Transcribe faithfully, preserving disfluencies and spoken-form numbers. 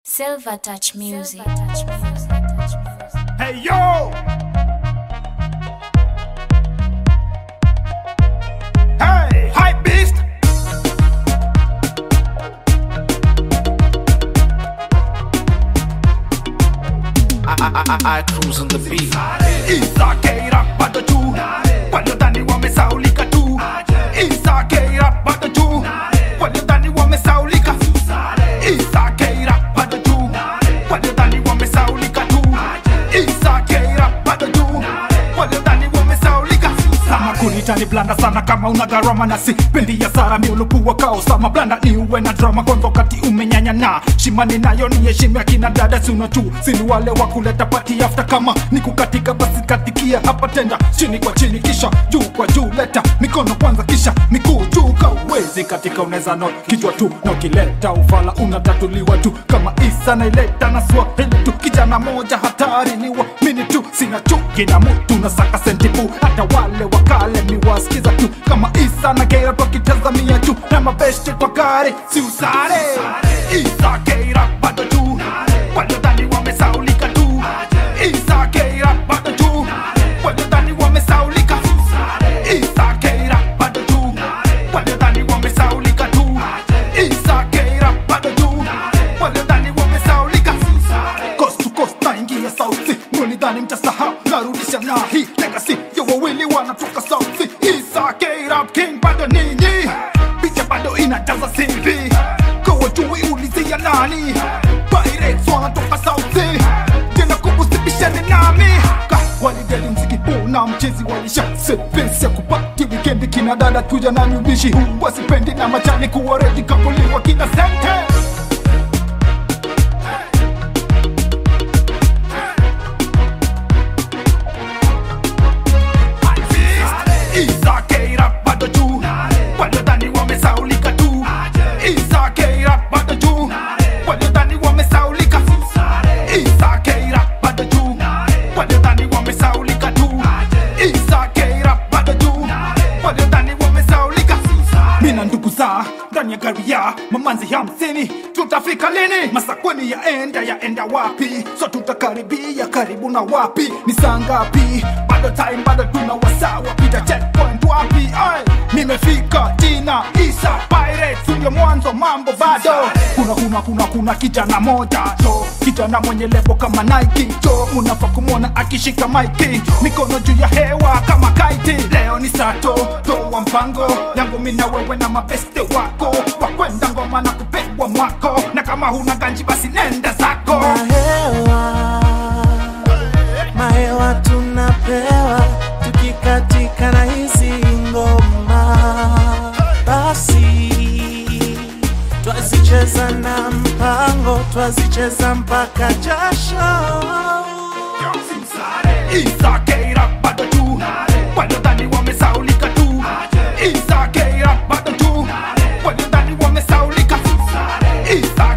Silver Touch Music. Hey yo! Hey, hype beast! I, I, I, I cruise on the beat. Isa keira bado juu, waliodhani wamesaulika tu. Isa keira bado juu, waliodhani wamesaulika. Isa keira bado juu, waliodhani wamesaulika tu. Isa keira bado juu, waliodhani wamesaulika. Sama kunitani blanda sana kama una gharama na si pendi ya sara miulupuwa kao sama blanda ni uwe na drama kwanza wakati umenyanya na shimani nayo ni heshima ya kina dada suna tu sini wale wakuleta party after kama ni kukatika basi katikia hapa tenda chini kwa chini kisha juu kwa juu leta mikono kwanza kisha miguu juu kawezi katika uneza no kichwa tu na ukileta ufala unatatuliwa tu kama Isa na ileta na Swahili tu kijana moja hatari ni wa mini tu sina chuki na mutu na saka sentipu hata wale wakale miwasikiza tu kama Isa na Keira kwa kitazamia tu na mabeshte kwa gari si usare Isa Keira bado tu waliodhani wamesaulika tu Isa Keira bado tu waliodhani wamesaulika Isa Keira bado tu waliodhani wamesaulika tu Isa Keira bado tu waliodhani wamesaulika coast to coast naingia sauti mlidhani mtasahau narudisha na hii legacy ya wawili wanatoka sauti Isa Keira king bado ninyi picha bado inajaza C V kwa juu ulizia nani Pirates wanatoka sauti tena kubusibishane nami ka walideli mziki huu na mchezi walisha sepesi ya kupati weekend kina dada kuja na nubishi huu wasipendi na majani kuwa ready kapuliwa kina sente Isa Keira bado juu waliodhani wamesaulika tu Isa Keira bado juu waliodhani wamesaulika Isa Keira bado juu waliodhani wamesaulika tu Isa Keira bado juu waliodhani wamesaulika mina ndugu za ndani ya gari ya mamanzi hamsini tutafika lini masakweni ya enda ya enda wapi so tutakaribia karibu na wapi ni saa ngapi bado time bado tuna wasaa wapita checkpoint wapi ay nimefika tina Isa Pirates ndio mwanzo mambo bado kuna kuna kuna kuna kijana moja to kijana mwenye lebo kama Nike to unafaa kumwona akishika maiki mikono juu ya hewa kama kite leo ni sato toa mpango yangu mimi na wewe na mabeste wako wakwenda ngoma na kupigwa mwako na kama huna ganji basi nenda zako mahewa mahewa tunapewa tukikatika na hizi ngoma basi twazicheza na mpango twazicheza mpaka jasho Isa Keira bado tu waliodhani wamesaulika tu Isa Keira bado tu waliodhani wamesaulika Isa